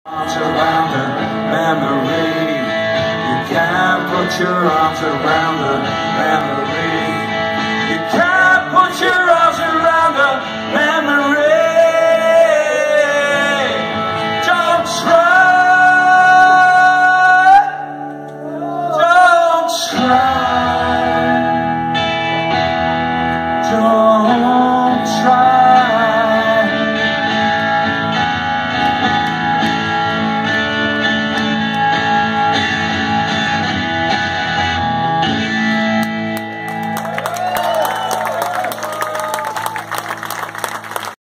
Arms around a memory. You can't put your arms around a memory.